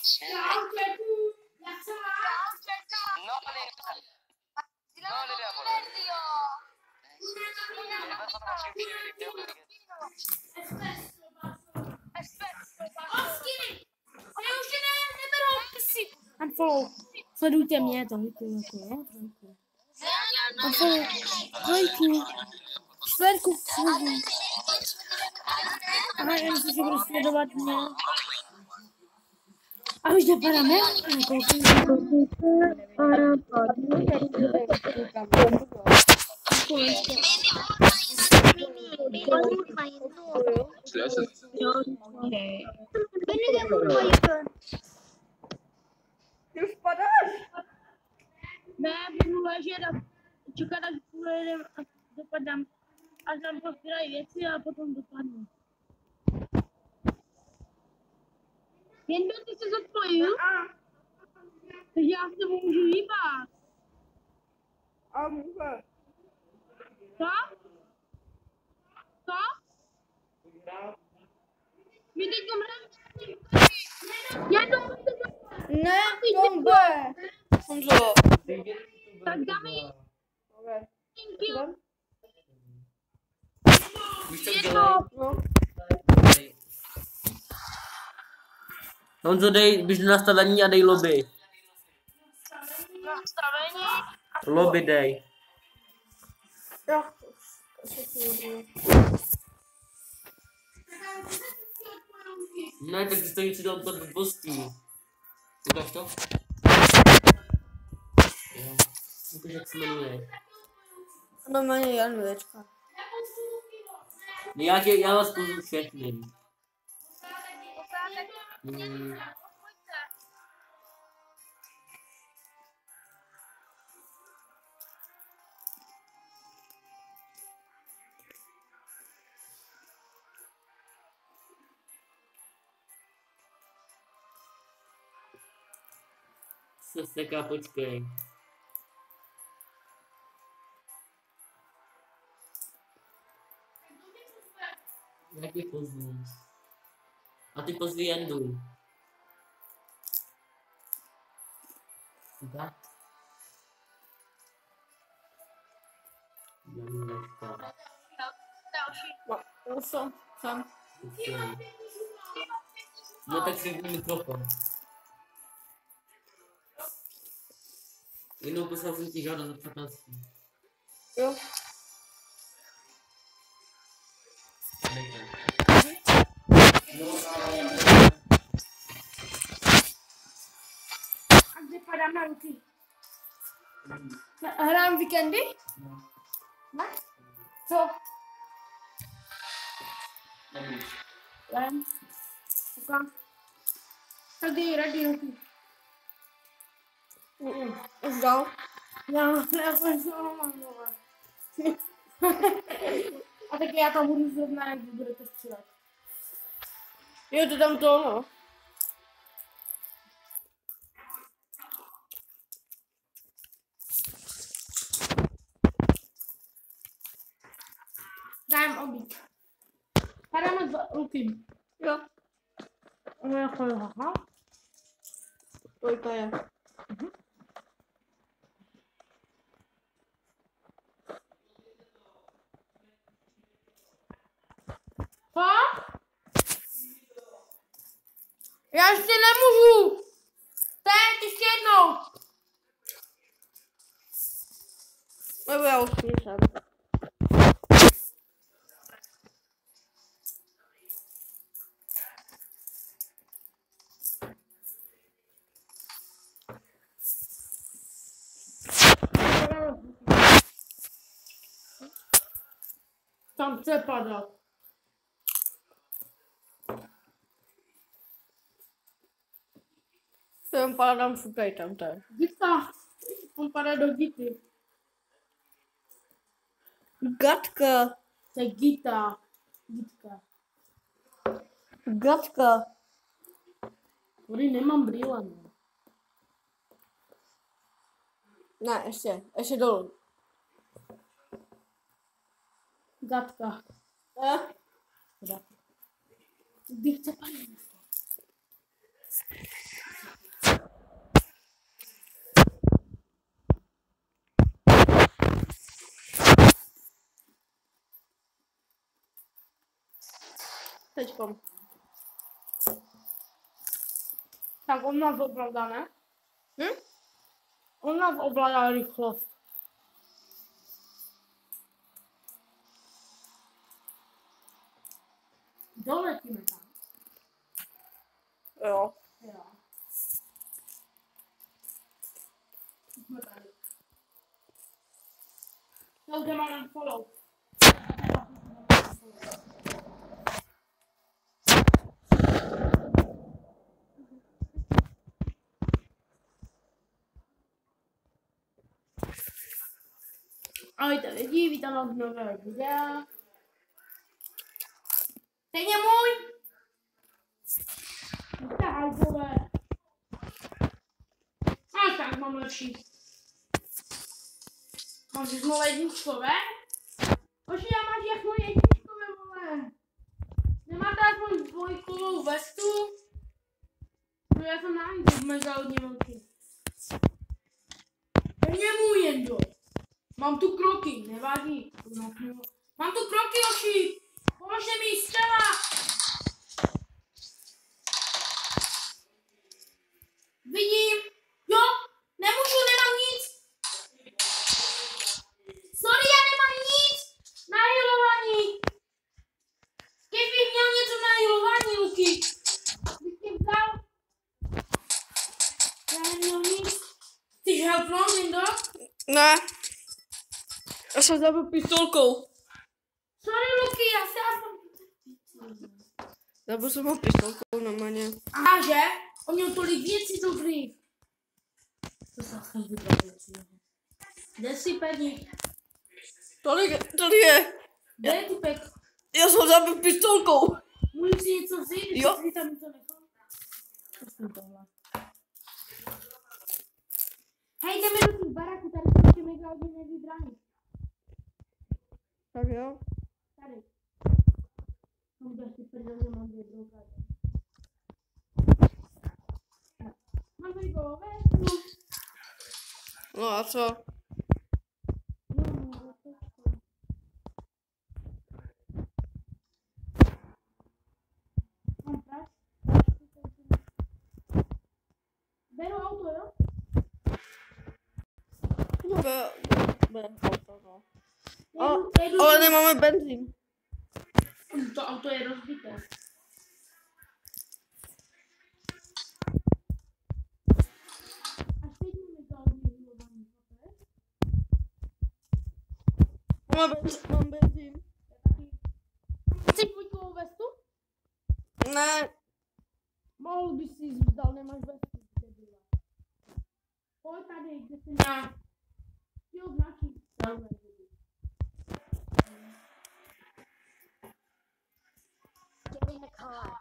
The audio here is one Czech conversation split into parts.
No, lidé, Unfollow. Sledujte mě, to jako, jo? Unfollow. Lajku. Čtverku, sleduj. Aha, já myslím, že budu sledovat mě. A už nepadáme? Ty už padáš? Ne, budu ležet a čekat, až pojedem a dopadám. Až nám pozbírají věci a potom dopadnu. Jendo, ty se zapojil? Takže já se můžu hýbat. A může. Co? Co? My teď hrajeme. Jendo, ty se zapojil. Ne, tombe. Honzo. Tak dáme jí. Víš, co dělej? Honzo, běž do nastavení a dej lobby. Nastavení. Lobby dej. Jo. Ne, tak ty to něco dal pod blbostí. Ukáž to? Jo. Ukáž, jak se jmenuje. Normálně Janůčka. Já vás pozvu všechny. Se seká, počkej. Jak je pozvu? A ty pozví Jendu. Tak. Janůčka. Už jsem. Okay. No tak si mikrofon. Jenom poslal jsem ti žádat za 15. Jo. A kde padám na ruky? Hrám víkendy? Ne? Co? Len. Koukám. Tak dej ready ruky. Už dal. Já jsem A tak já tam budu zrovna, jak vy budete střílet. Jo, to tam to, no. Dájem obít. Padáme za ruky. Jo. No jako jo, aha. To je. Co? Já ještě nemůžu. Teď ještě jednou. Nebo já už jsem. Tam chce padat. Jsem padám šukaj tam to je. Gita. On padá do Gity. Gatka. To je Gita. Gitka. Gatka. Tady nemám brýle, no. Ne, ještě dolů. Gatka. Kdy chce padat? Teďkom. Tak on nás ovládá, ne? On nás ovládá rychlost. Doletíme tam. Jo. Jo. Jsme tady. Já už mám follow. Ahojte lidi, vítám vás v nového videa. Teď je můj! Tak, vole. A tak mám lepší. Mám všechno jedničkové? Oži, já mám všechno jedničkové, vole. Nemáte aspoň dvojkovou vestu? No já jsem nájdu mega hodně velký. Teď je můj jendo. Mám tu kroky, nevadí. Mám tu kroky, oši. Pomožte mi střela. Vidím. Jo, nemůžu, nemám nic. Sorry, já nemám nic. Na healování. Když bych měl něco na healování, Luky. Bych tě vzal. Já neměl nic. Chceš helpnout, Lindo? Ne. Já jsem zabil pistolkou. Sorry, Luky, já se aspoň... Zabil jsem ho pistolkou normálně. A že? On měl tolik věcí dobrých. To se aspoň vydal věcí. Kde jsi, Pedík? Tady je. Kde je typek? Já jsem ho zabil pistolkou. Můžu si něco vzít? Jo. Když tam něco nechal? Prosím tohle. Hej, jdeme do těch baráků, tady se ještě mega hodně nevybrání. Tak jo. Tady. Mám to asi prdel, že mám dvě broukáče. Mám tady golové? No a co? Mám prač? Beru auto, jo? Bude auto, no. Jedu, Ale nemáme benzín. to auto je rozbité. Až teď máme to odměňování, chápeš? Mám benzín. Chceš dvojkovou vestu? Ne. Mohl bys si vzdal, nemáš vestu, kde byla. Pojď tady, kde jsem já. Jo, značí. Get in the car.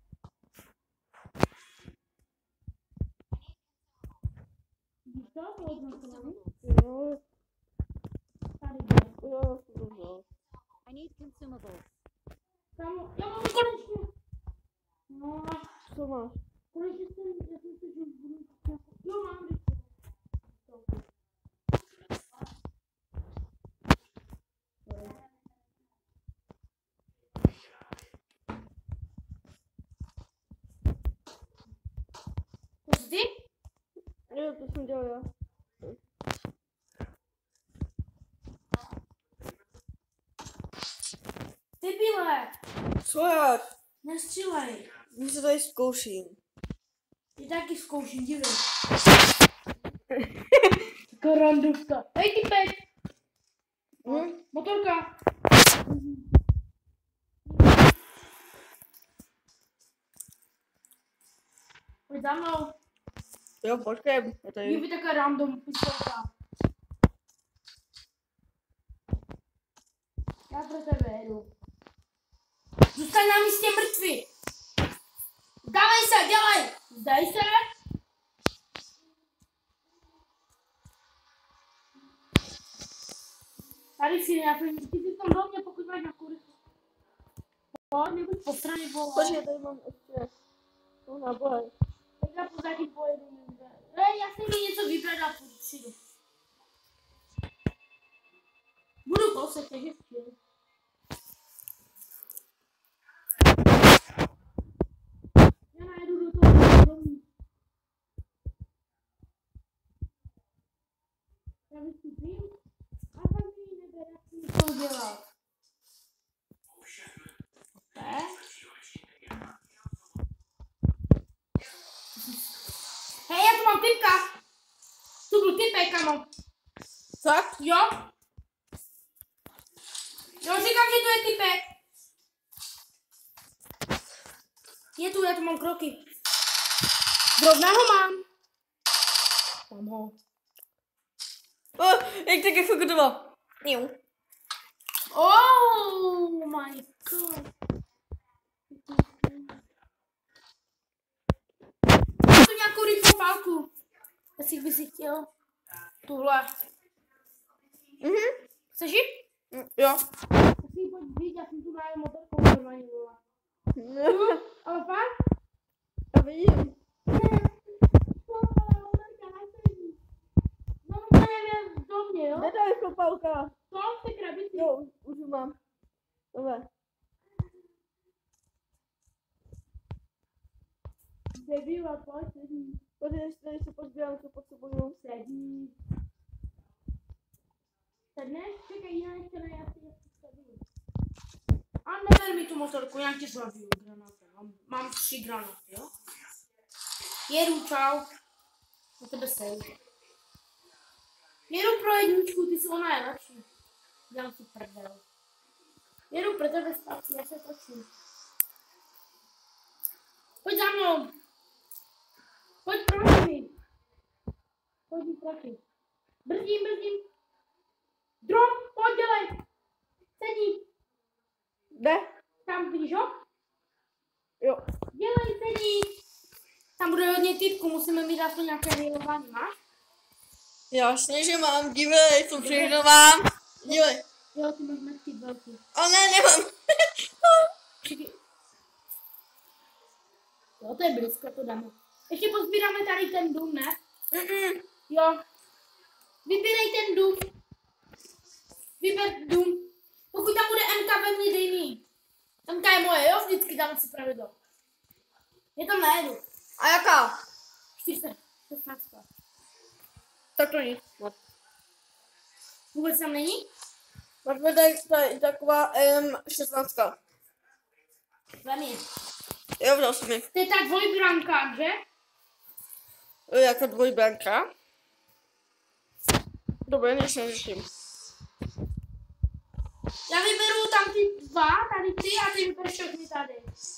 Vidíš to? To označovaný? Jo. Tady kde. Jo. I need consumables. Tam, já mám konečně. No, Co máš? konečně já jsem se, že budu... Jo, mám rychle. To jsi ty? Jo, to jsem dělal já. Ty bílé, Co já? nestřílej. My se tady zkouším. Ty taky zkouším, dívej. Taková randovka. Hej, typek. Motorka. Pojď za mnou. Jo, počkej. Já tady... Je taková random pistolka. Já pro tebe jedu. Zůstaň na místě mrtvý. Dávej se, dělej. Zdaj se. Tady si nějaký, ty jsi tam do mě, pokud máš na kury. Pojď, nebuď po straně, vole. Počkej, tady mám ještě... Tu naboj. Tak já pozadí pojedu někde. Já si mi něco vybrat a přijdu. Budu kousek, takže chvíli. mám typka. Tu byl typek, kamo. Tak? Jo? Jo, říkám, že to je typek. Je tu, já tu mám kroky. Zrovna ho mám. Mám ho. Jak taky fokutoval. Jo. Oh my god. Mám tu nějakou rychlou pálku. Jestli by si chtěl. Tuhle. Chceš ji? Jo. Tak si ji pojď vzít, já jsem tu najel motorkou normálně vole. Ale fakt? A vidím. No, to nevím, do mě, jo? Kde ta rychlopálka? To v té krabici. Jo, už ji mám. Dobré. Debila, pojď, sedí. Tady se podívám, co potřebuju. Sedí. Sedneš? Čekaj, já ještě ne, já si sedím. A neber mi tu motorku, já ti zabiju granáty. Mám 3 granáty, jo? Jedu, čau. Na tebe sedu. Jedu pro jedničku, ty jsou nejlepší. Dělám si prdel. Jedu pro tebe zpátky, já se točím. Pojď za mnou. Pojď proti. Pojď proti. Brzdím. Drop, pojď dělej. Sedí. Kde? Tam vidíš ho? Jo. Dělej, sedí. Tam bude hodně typku, musíme mít aspoň nějaké vylování, máš? Jasně, že mám. Dívej, co všechno mám. Dívej. Jo, ty máš metky velký. Ale ne, nemám. Čekaj. Jo, to je blízko, to dáme. Ještě pozbíráme tady ten dům, ne? Jo. Vybírej ten dům. Vyber dům. Pokud tam bude MK ve mně, dej mi. MK je moje, jo? Vždycky dám si pravidlo. Je tam najedu. A jaká? 416. Tak to nic. Vůbec tam není? Máš tady taková M16. Vem je. Jo, vzal jsem ji. To je ta dvojbranka, že? Jako dvojbranka. Dobré, nic neřeším. Já vyberu tam ty dva, tady ty a ty vybereš všechny tady.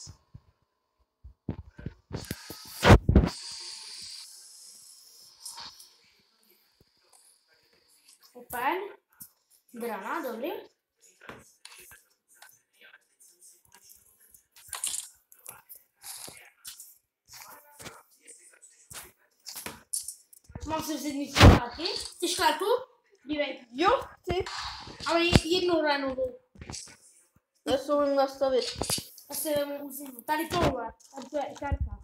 Open. Grana, dobrý. Mám se vzít místní škárky. Chceš škárku? Dívej. Jo, chci. Ale jednou ranovou. Nesou nastavit. Já si vemu uzinu. Tady tohle. Tady to je karta.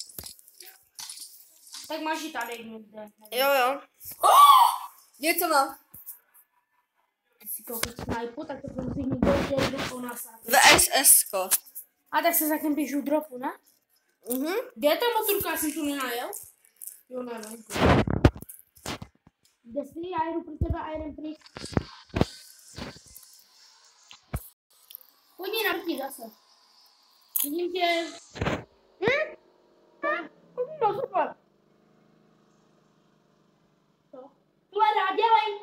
Tak máš ji tady někde. Jo. Něco mám. Ty si koupit snipu, tak to musí někdo udělat do nás. VSS-ko. A tak se zatím píšu dropu, ne? Kde je ta motorka, já jsem tu nenajel? Jo, ne, venku. Kde jsi? Já jedu pro tebe a jeden pryč. Pojď mě navrtí zase. Vidím tě. No super. Co? Hledá, dělej.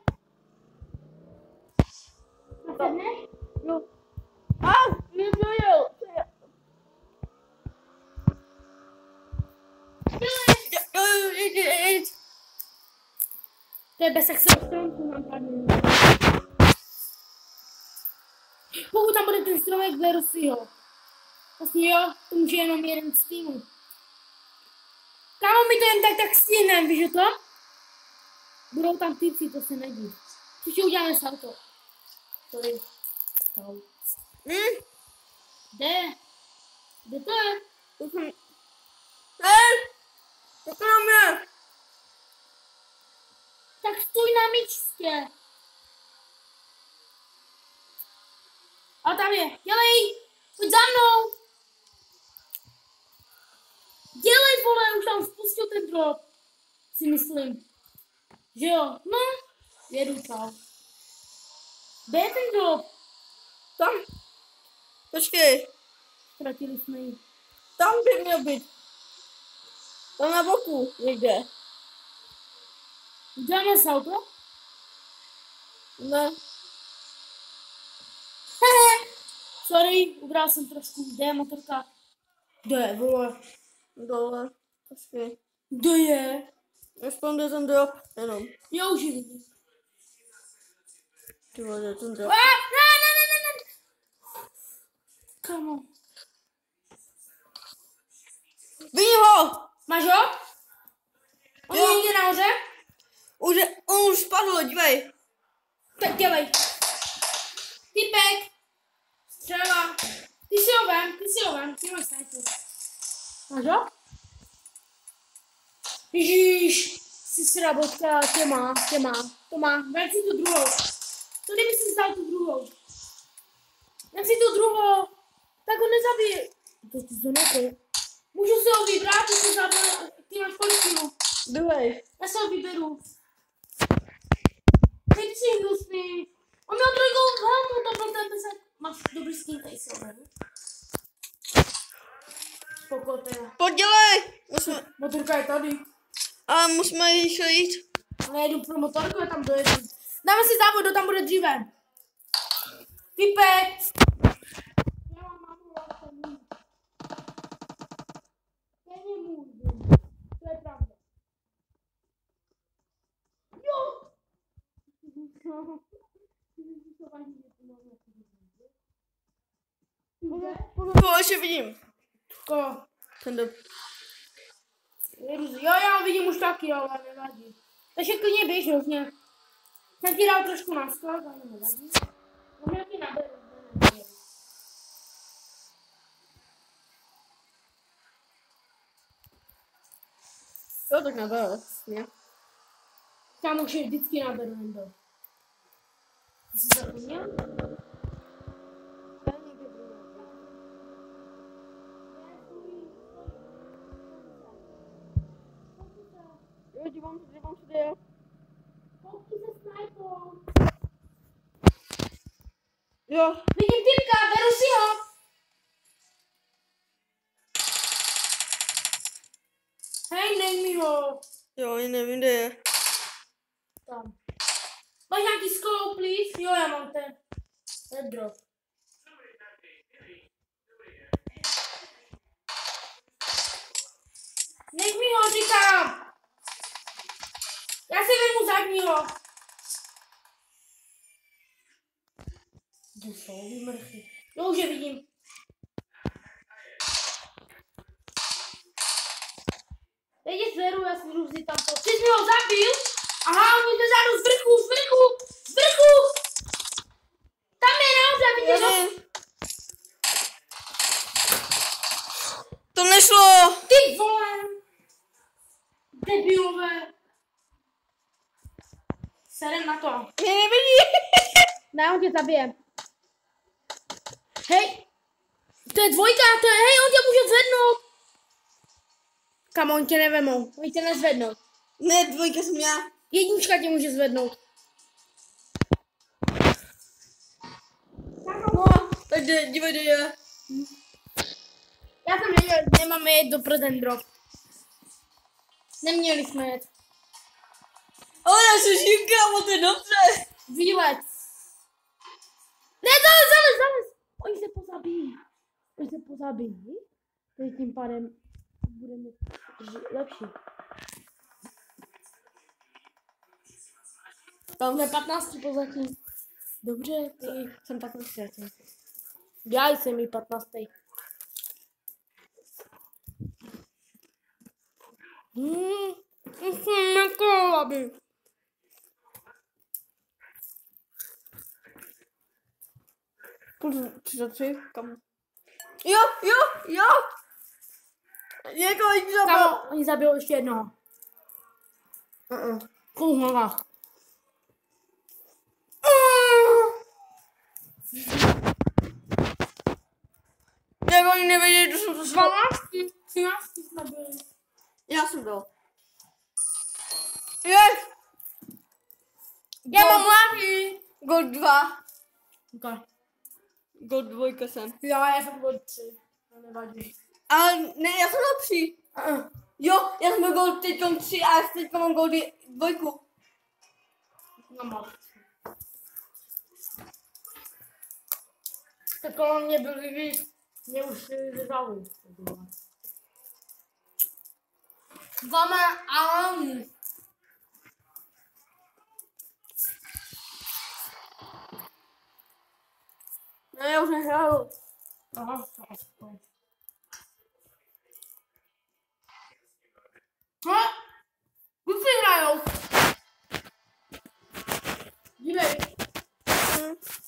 Nasedneš? Jo. A, nedojel. Dělej. To je bez stromku, mám padnu. Pokud tam bude ten stromek, beru si ho. Vlastně jo, to může jenom jeden z týmu. Kámo, my to jen tak stihnem, víš to? Budou tam typci, to se nedí. Příště uděláme salto. Sorry. Kde? Kde to je? Tak na mě. Tak stůj na místě. A tam je. Dělej. Pojď za mnou. Dělej, vole, už tam spustil ten drop. Si myslím. Že jo? No. Jedu, čau. Kde je ten drop? Tam. Počkej. Ztratili jsme ji. Tam by měl být. Tam na boku někde. Uděláme salto? Ne. Sorry, ubrál jsem trošku. Kde je motorka? Kde je, vole? Dole. Počkej. Kde je? Aspoň jde ten drop. Jenom. Já už ji vidím. Ty vole, jde ten drop. Ne. Kamo. Vidím ho! Máš ho? On je někde nahoře? On už spadl, dívej. Tak dělej. Typek. Střela. Ty si ho vem. Ty máš snajpu. Máš ho? Ježíš. Jsi srabotka, tě má. To má. Vem si tu druhou. To kdyby si vzal tu druhou. Vem si tu druhou. Tak ho nezabij. To ty zonete. Můžu si ho vybrat, ty máš kolik kilů. Dívej. Já se ho vyberu. Teď si hnusný. On měl trojkou helmu, to byl ten pesek. Máš dobrý skin, tady si ho beru. Spoko teda. Podělej. Motorka je tady. A musíme ještě jít. Nejedu pro motorku, já tam dojedu. Dáme si závod, kdo tam bude dříve. Typek. Já mám mamu, ale to můžu. Stejně můžu. To je pravda. Jo! To ještě vidím. Ko? Ten drop. Jo, já ho vidím už taky, ale nevadí. Takže klidně běž rovně. Jsem ti dal trošku na skok, ale nevadí. No mě ti naberu. Jo, tak naberu. Ne? Tam už je vždycky naberu Nendo. Ty jsi zapomněl? Jo, dívám se, jo. Koukni se snajpou. Jo. Vidím typka, beru si ho. Hej, dej mi ho. Jo, ani nevím, kde je. Tam. Máš nějaký scope, please? Jo, já mám ten. Ten drop. Nech mi ho, říkám. Já si vezmu zadního. Kde jsou vymrchy? Jo, už je vidím. Teď je zveru, já si jdu vzít tam to. Ty jsi mi ho zabil? Aha, on jde zádu z vrchu! Tam je nahoře, vidíš ho? To nešlo! Ty vole! Debilové! Serem na to. Mě nevidí! Ne, on tě zabije. Hej! To je dvojka, hej, on tě může zvednout! Kam on tě nevemou, oni tě nezvednou. Ne, dvojka jsem já. Jednička tě může zvednout. No, tak dívej, kde je. Já jsem nevěděl, nemáme jet do ten drop. Neměli jsme jet. Ale já se říkám, o to je dobře. Výlet. Ne, zalez. Oni se pozabíjí. Takže tím pádem budeme lepší. Tam jsme 15 pozatím. Dobře, ty. Jsem 15 ztratil. Já jsem jí 15. Nekolaby. Půjdu 3 za 3, kam? Jo! Někoho jich zabil. Kamo, oni zabili ještě jednoho. Kůl hlava. Jak oni nevěděli, kdo jsem to šlo. 13 jsme byli. Já jsem byl. Yes! Já mám mladý. Gold 2. Okay. Gold 2 jsem. Já jsem byl 3. To nevadí. Ale ne, já jsem lepší. Jo, já jsem byl Gold teď 3 a já teď mám Gold 2. Na matce. Tak kolem mě byli víc. Mě už vyzvali. Máme Alanu. Ne, já už nehraju. Aha, to. Co? Kluci hrajou. Dívej.